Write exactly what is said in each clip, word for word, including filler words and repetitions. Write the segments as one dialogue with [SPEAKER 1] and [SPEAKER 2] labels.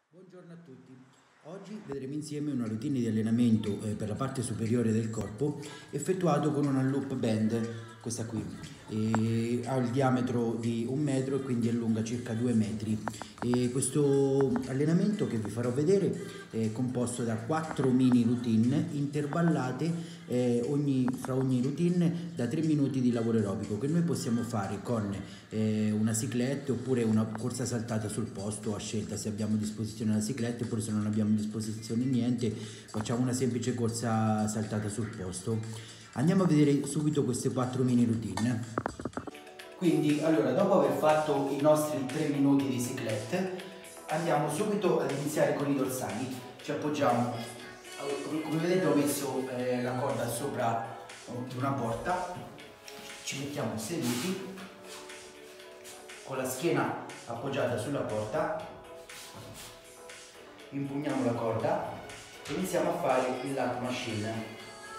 [SPEAKER 1] Buongiorno a tutti, oggi vedremo insieme una routine di allenamento eh, per la parte superiore del corpo effettuato con una loop band, questa qui, e ha il diametro di un metro e quindi è lunga circa due metri. E questo allenamento che vi farò vedere è composto da quattro mini routine intervallate eh, ogni, fra ogni routine da tre minuti di lavoro aerobico che noi possiamo fare con eh, una ciclette oppure una corsa saltata sul posto a scelta, se abbiamo a disposizione la ciclette, oppure se non abbiamo a disposizione niente facciamo una semplice corsa saltata sul posto. Andiamo a vedere subito queste quattro mini routine. Quindi, allora, dopo aver fatto i nostri tre minuti di ciclette, andiamo subito ad iniziare con i dorsali. Ci appoggiamo, come vedete ho messo eh, la corda sopra una porta, ci mettiamo seduti con la schiena appoggiata sulla porta, impugniamo la corda e iniziamo a fare il lat machine.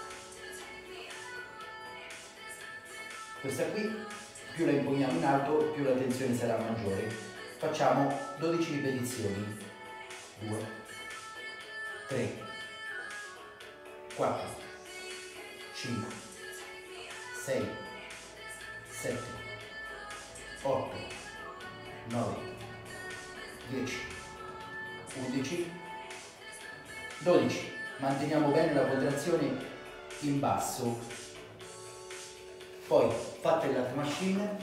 [SPEAKER 1] Questa qui, più la impugniamo in alto, più la tensione sarà maggiore. Facciamo dodici ripetizioni. due, tre, quattro, cinque, sei, sette, otto, nove, dieci, undici, dodici. Manteniamo bene la contrazione in basso. Poi, fatta il lat machine,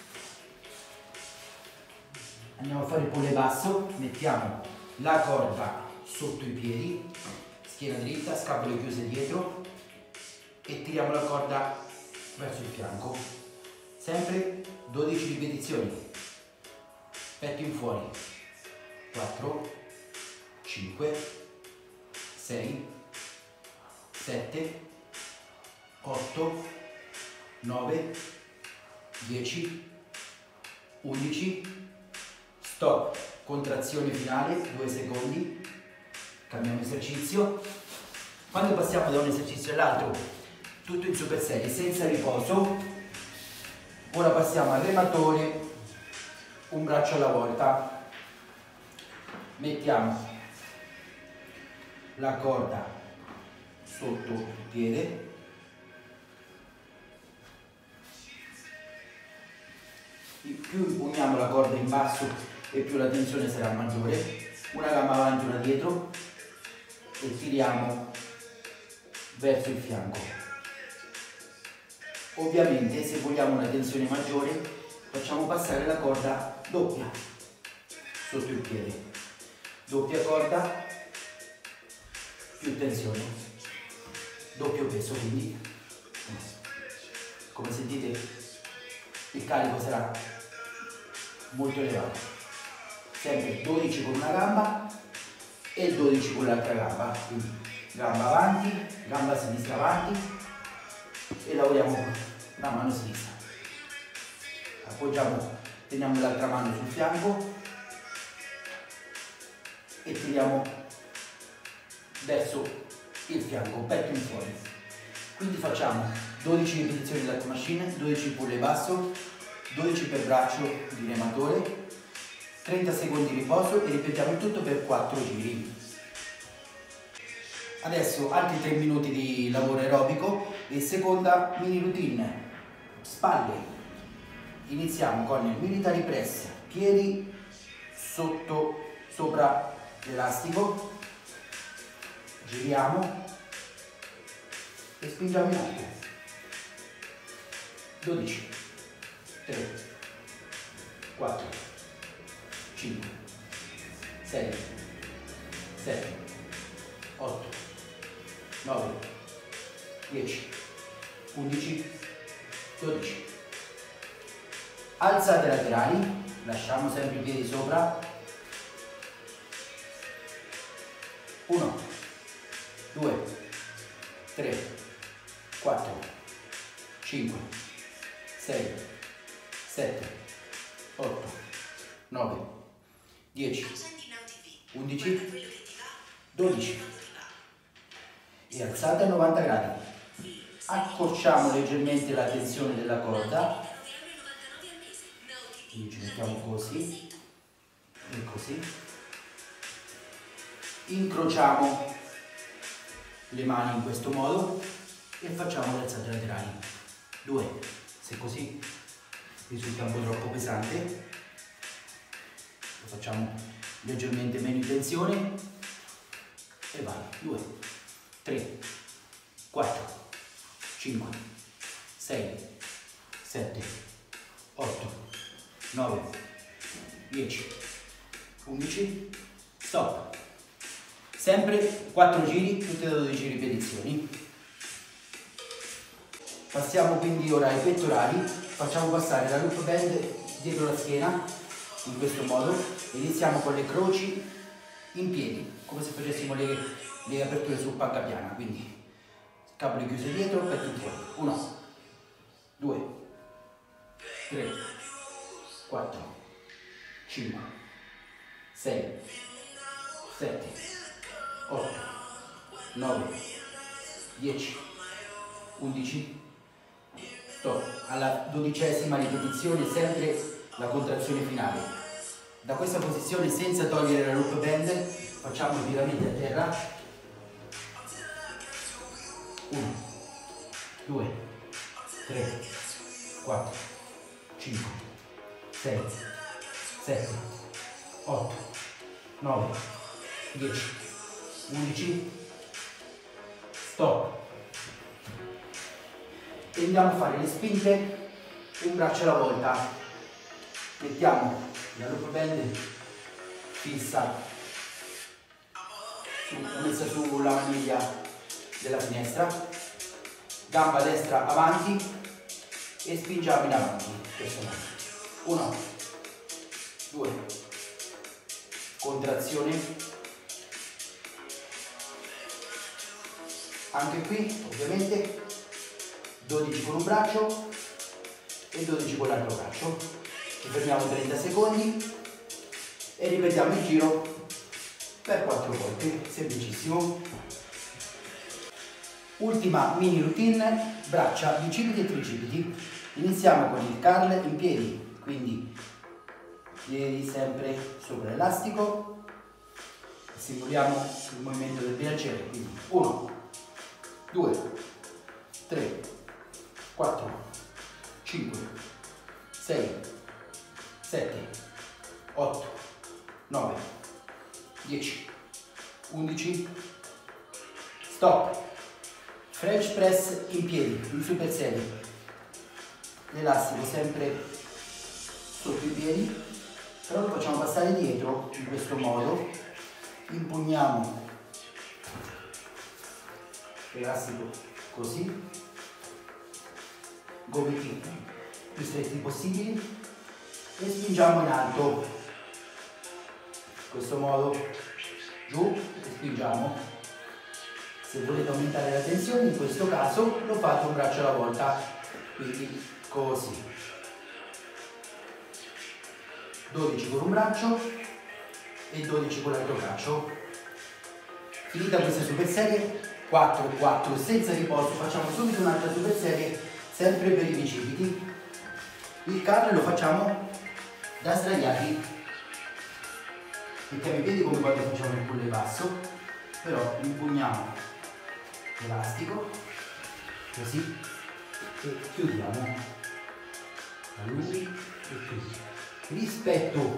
[SPEAKER 1] andiamo a fare il pull basso, mettiamo la corda sotto i piedi, schiena dritta, scapole chiuse dietro e tiriamo la corda verso il fianco. Sempre dodici ripetizioni. Petto in fuori. quattro, cinque, sei, sette, otto, nove, dieci, undici, stop, contrazione finale, due secondi, cambiamo esercizio. Quando passiamo da un esercizio all'altro, tutto in super serie, senza riposo, ora passiamo al rematore, un braccio alla volta, mettiamo la corda sotto il piede, più impugniamo la corda in basso e più la tensione sarà maggiore. Una gamba avanti, una dietro e tiriamo verso il fianco. Ovviamente se vogliamo una tensione maggiore facciamo passare la corda doppia sotto il piede. Doppia corda, più tensione, doppio peso, quindi come sentite il carico sarà molto elevato. Sempre dodici con una gamba e dodici con l'altra gamba, quindi gamba avanti, gamba sinistra avanti e lavoriamo con la mano sinistra. Appoggiamo, teniamo l'altra mano sul fianco e tiriamo verso il fianco, petto in fuori. Quindi facciamo dodici ripetizioni di lat machine, dodici pull basso, dodici per braccio di rematore, trenta secondi di riposo e ripetiamo il tutto per quattro giri. Adesso altri tre minuti di lavoro aerobico e seconda mini routine, spalle. Iniziamo con il military press, piedi sotto, sopra l'elastico, giriamo e spingiamo in alto. dodici, tre, quattro, cinque, sei, sette, otto, nove, dieci, undici, dodici. Alzate laterali, lasciamo sempre i piedi sopra. uno, due, tre, quattro, cinque, sei, sette, otto, nove, dieci, undici, dodici e alzate a novanta gradi. Accorciamo leggermente la tensione della corda, quindi ci mettiamo così e così incrociamo le mani in questo modo e facciamo le alzate laterali. Due, se così risulta un po' troppo pesante, lo facciamo leggermente meno in tensione e vai. Due, tre, quattro, cinque, sei, sette, otto, nove, dieci, undici, stop. Sempre quattro giri, tutte da dodici ripetizioni. Passiamo quindi ora ai pettorali, facciamo passare la loop band dietro la schiena, in questo modo. Iniziamo con le croci in piedi, come se facessimo le, le aperture sul pancapiana, quindi scapole chiuse dietro, petto in fuori. uno, due, tre, quattro, cinque, sei, sette, otto, nove, dieci, undici, stop. Alla dodicesima ripetizione sempre la contrazione finale. Da questa posizione, senza togliere la loop band, facciamo i piramidi a terra. uno, due, tre, quattro, cinque, sei, sette, otto, nove, dieci, undici, stop. E andiamo a fare le spinte un braccio alla volta. Mettiamo la loop band fissa, su, messa sulla maniglia della finestra, gamba destra avanti e spingiamo in avanti. uno, due, contrazione. Anche qui ovviamente dodici con un braccio e dodici con l'altro braccio. Ci fermiamo trenta secondi e ripetiamo il giro per quattro volte, semplicissimo. Ultima mini routine, braccia, bicipiti e tricipiti. Iniziamo con il curl in piedi, quindi piedi sempre sopra l'elastico, simuliamo il movimento del bilanciere, quindi uno, due, tre, quattro, cinque, sei, sette, otto, nove, dieci, undici, stop. French press in piedi, in super serie, l'elastico sempre sotto i piedi, però lo facciamo passare dietro in questo modo, impugniamo l'elastico così, gomiti più stretti possibili e spingiamo in alto, in questo modo, giù e spingiamo. Se volete aumentare la tensione, in questo caso lo fate un braccio alla volta, quindi così. dodici con un braccio e dodici con l'altro braccio. Finita questa super serie, quattro quattro senza riposo, facciamo subito un'altra super serie, sempre per i bicipiti. Il curl lo facciamo da sdraiati. Mettiamo i piedi come quando facciamo il pull basso, però impugniamo l'elastico così e chiudiamo la luce e così. Rispetto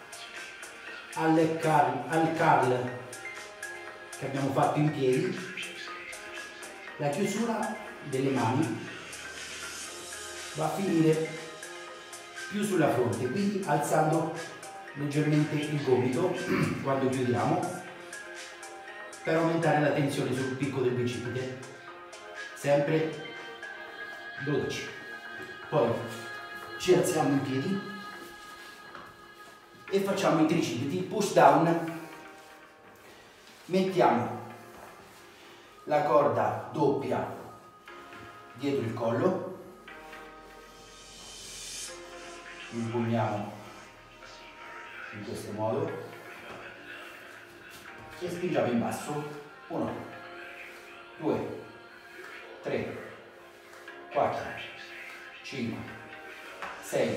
[SPEAKER 1] al curl, al curl che abbiamo fatto in piedi, la chiusura delle mani va a finire più sulla fronte, quindi alzando leggermente il gomito quando chiudiamo, per aumentare la tensione sul picco del bicipite. Sempre dodici. Poi ci alziamo in piedi e facciamo i tricipiti, push down. Mettiamo la corda doppia dietro il collo, impugniamo in questo modo e spingiamo in basso. uno, due, tre, quattro, cinque, sei,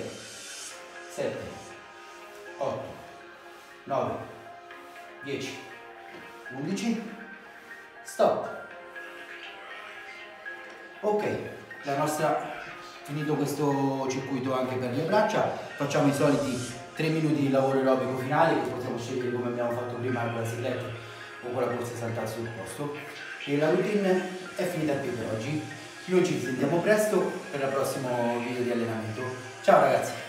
[SPEAKER 1] sette, otto, nove, dieci, undici, stop. Ok, la nostra, finito questo circuito anche per le braccia, facciamo i soliti tre minuti di lavoro aerobico finale, che possiamo scegliere come abbiamo fatto prima con la cicletta o con la corsa saltare sul posto. E la routine è finita qui per oggi. Noi ci sentiamo presto per il prossimo video di allenamento. Ciao ragazzi!